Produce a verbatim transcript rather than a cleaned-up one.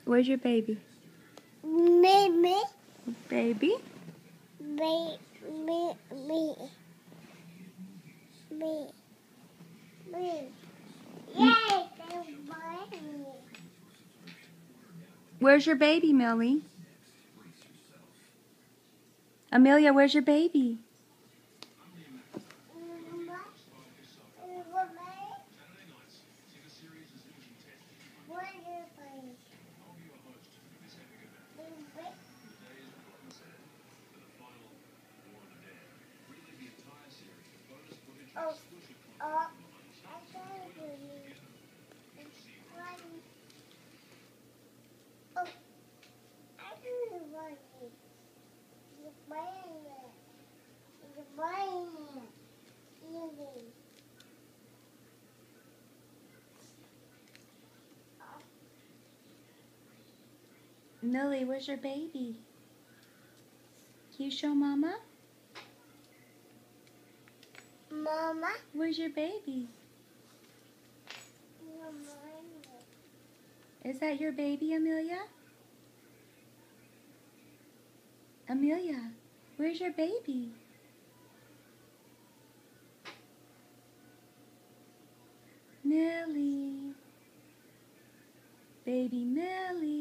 Where's your baby? Me, me, Baby? me, me, me, me, me. Yay! They bite me. Where's your baby, Millie? Amelia, where's your baby? Oh, oh, I can't believe. Oh, I really want it. You're buying it. You're buying it. Eating. Millie, where's your baby? Can you show Mama? Mama? Where's your baby? You're buying it. Is that your baby, Amelia? Amelia, where's your baby? Millie. Baby Millie.